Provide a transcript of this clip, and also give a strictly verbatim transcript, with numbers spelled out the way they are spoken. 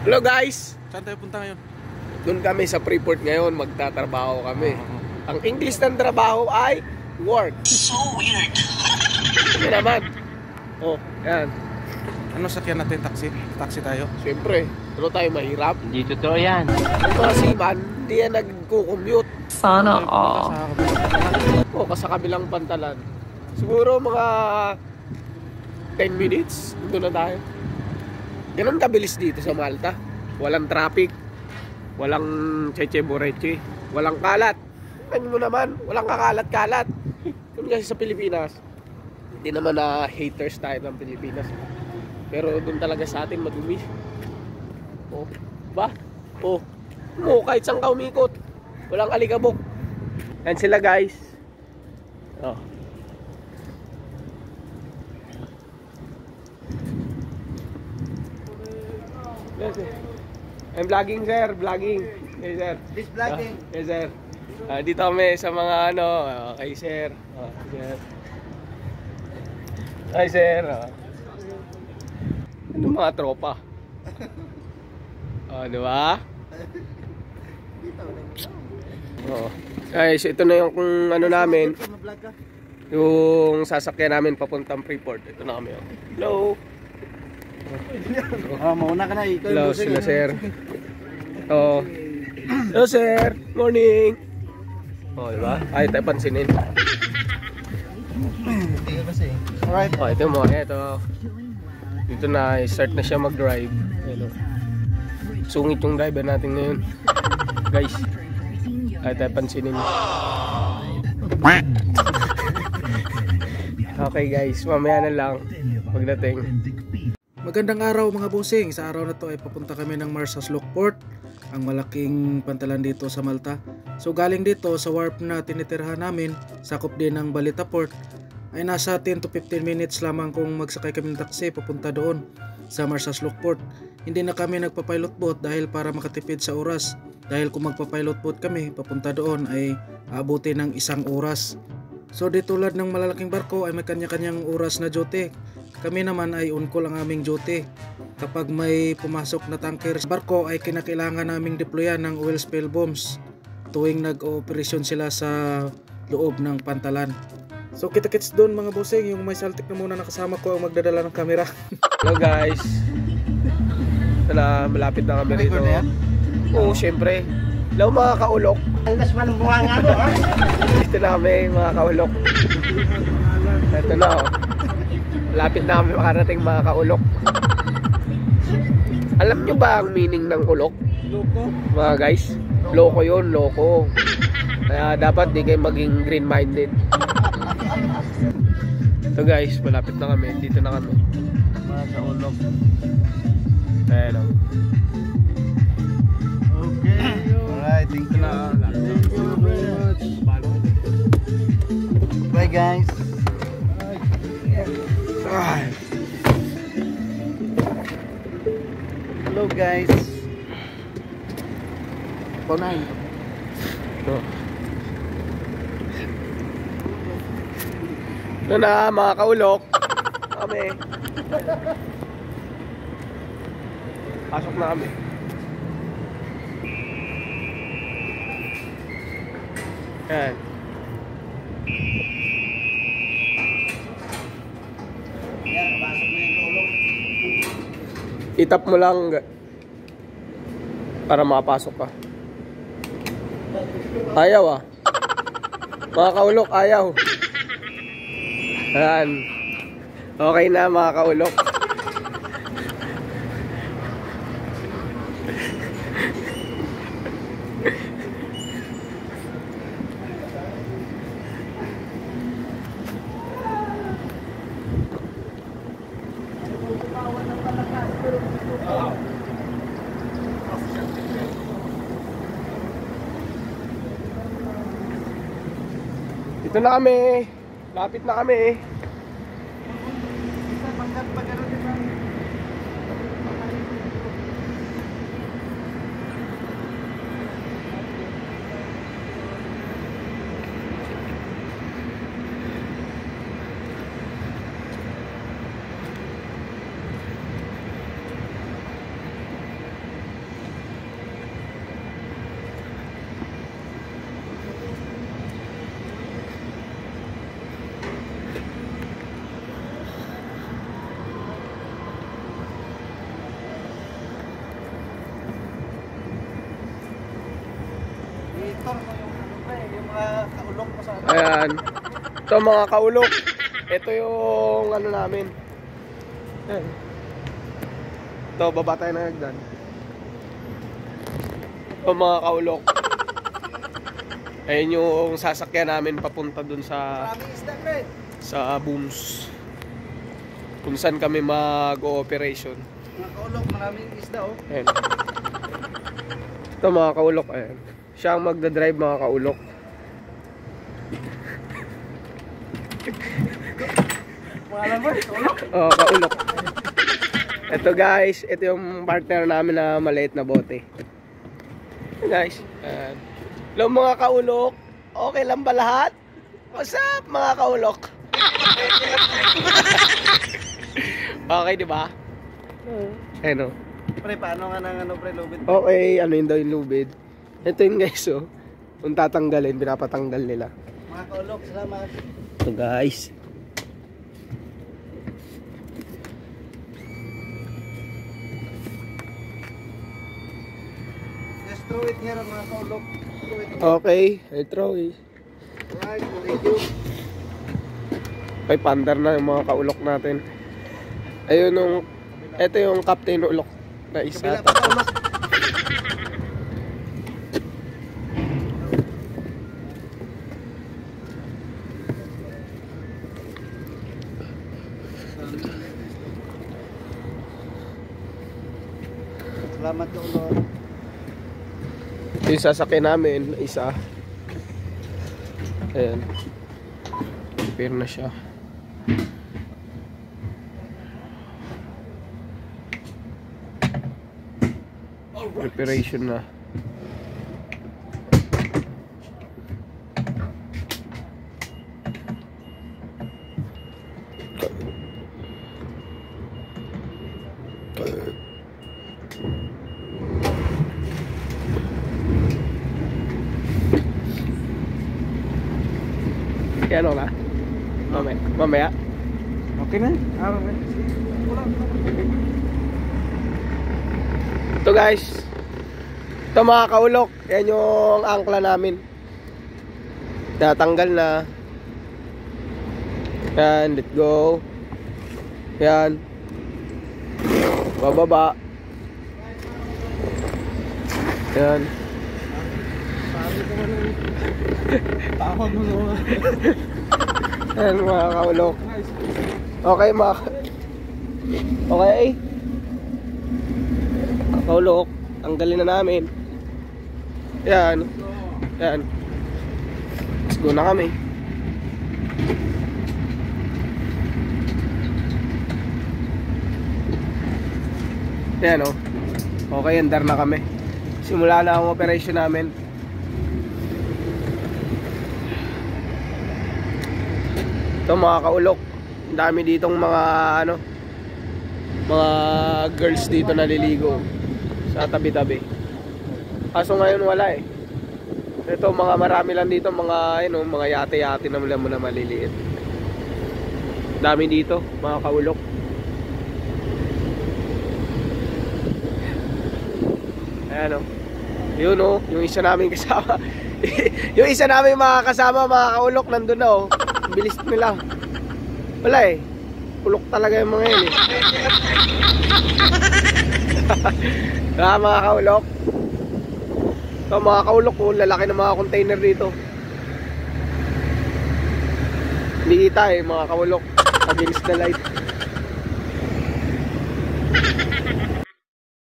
Hello guys! Saan tayo punta ngayon? Doon kami sa Freeport ngayon, magtatrabaho kami. Uh-huh. Ang English ng trabaho ay work. So weird. Ano naman? Oh, yan. Ano sakyan natin? Taxi? Taxi tayo? Siyempre, ano tayo mahirap? Hindi totoo yan. Yung mga seaman, hindi yan nagko-commute. Sana all. O, oh, sa kabilang pantalan. Siguro mga ten minutes, doon na tayo. Ganun kabilis dito sa Malta. Walang traffic, walang cheche-boreche, walang kalat. Ano mo naman, walang kakalat-kalat. Kung kasi sa Pilipinas, hindi naman na haters tayo ng Pilipinas. Pero doon talaga sa atin madumi. Oh, ba? Oh, oh kahit saan ka umikot, walang alikabok. Yan sila guys. Oh. Yes, sir. I'm vlogging sir, vlogging. Yes sir. This vlogging. Uh, yes sir. Uh, dito kami sa mga ano, uh, kay sir. Uh, sir. Hi sir. Uh. Ano mga tropa? Oh, di ba? Oh. Guys, ito na yung kung ano namin. Yung sasakyan namin papuntang Freeport. Ito na kami. Oh. Hello. Ah, mauna ka na. Hello sila sir. Oh. Hello sir. Morning. Oh, di ba? Ay, tayo pansinin. Alright. Oh, ito mo. Ito. Dito na, start na siya mag-drive. Hello. Sungit yung driver natin ngayon. Guys. Ay, tayo pansinin. Okay guys, mamaya na lang pagdating. Magandang araw mga bossing. Sa araw na to ay papunta kami ng Marshals Lockport, ang malaking pantalan dito sa Malta. So galing dito sa wharf na tinitirhan namin, sakop din ng Balita Port, ay nasa ten to fifteen minutes lamang kung magsakay kami ng taxi papunta doon sa Marshals Lockport. Hindi na kami nagpa-pilot boat dahil para makatipid sa oras. Dahil kung magpa-pilot boat kami papunta doon ay aabuti ng isang oras. So di tulad ng malalaking barko ay may kanya-kanyang oras na duty. Kami naman ay on-call ang aming duty. Kapag may pumasok na tanker sa barko ay kinakailangan naming deployan ng oil spill bombs tuwing nag-ooperasyon sila sa loob ng pantalan. So kita-kits doon mga bossing, yung may saltik na muna nakasama ko ang magdadala ng camera. Hello guys. Ito na, malapit na kami rito. Oo, syempre. Hello mga kaulok. Andas man ang bunga nga mo, ha? Dito na kami mga kaulok. Ito na oh. Malapit na kami makarating mga kaulok. Alam nyo ba ang meaning ng ulok? Loko. Mga guys, loko yun, loko. Kaya dapat di kayo maging green-minded. Ito guys, malapit na kami. Dito na kami. Mga kaulok. Ayan o. Okay. Alright, thank you. Thank you very much. Bye guys. Hello guys. Paunay. Ito. Ito na mga kaulok. Kami. Pasok na kami. Yan. Itap mo lang para makapasok ka. Ayaw ah. Mga kaulok, ayaw. Ayan. Okay na mga kaulok. Ito na kami. Lapit na kami. motor mo yung ano pre, yung mga kaulok mo sa ano. Ayan. Ito mga kaulok. Ito yung ano namin. Ayan. Ito, baba tayo na nagdan. Ito mga kaulok. Ayan yung sasakyan namin papunta dun sa Maraming isda pre. sa booms. Kung saan kami mag-ooperation. Mga kaulok, maraming isda oh. Ayan. Ito mga kaulok. Ayan. Siya ang magdadrive mga kaulok. Pangalan mo, kaulok. Oh, kaulok. Ito guys, ito yung partner namin na maliit na bote. Ito guys. Ayan. Hello mga kaulok. Okay lang ba lahat? What's up mga kaulok? Okay, di ba? Ano? Pre, paano nga nang ano pre, lubid? Okay, ano yun daw yung lubid. Ito yun guys, oh. Kung tatanggalin, pinapatanggal nila. Mga kaulok, salamat. Ito guys. Just throw it here mga kaulok. Throw it here. Okay, I throw it. Alright, thank you. Okay, pandar na yung mga kaulok natin. Ayun yung, ito yung captain ulok na isa. Kabila pa kaulok. Salamat kaulok. Ito yung sasakyan namin, isa. Ayan. Prepare na siya. Preparation na. Yan o na. Mamaya. Mamaya. Okay na? Ah, okay. Ito guys. Ito mga kaulok. Yan yung angkla namin. Tatanggal na. Yan. Let go. Yan. Bababa. Yan. Tawag mo naman. Yan mga kaulok. Okay mga Okay. Kaulok. Tanggalin na namin. Yan. Yan. Let's go na kami. Yan o. Okay, andar na kami. Simula na ang operation namin. Ito mga kaulok. Ang dami ditong mga ano, mga girls dito naliligo sa tabi-tabi. Kaso ngayon wala eh. Ito mga marami lang dito mga ano, mga yate-yate na mula muna maliliit. Dami dito mga kaulok. Ayan o. Yun o, yung isa namin kasama. Yung isa namin mga kasama mga kaulok nandun na o. Bilis nila. Wala eh. Kulok talaga yung mga yun eh. Ah, mga kaulok. Ito mga kaulok oh, lalaki ng mga container dito. Hindi kita eh mga kaulok. Against the light.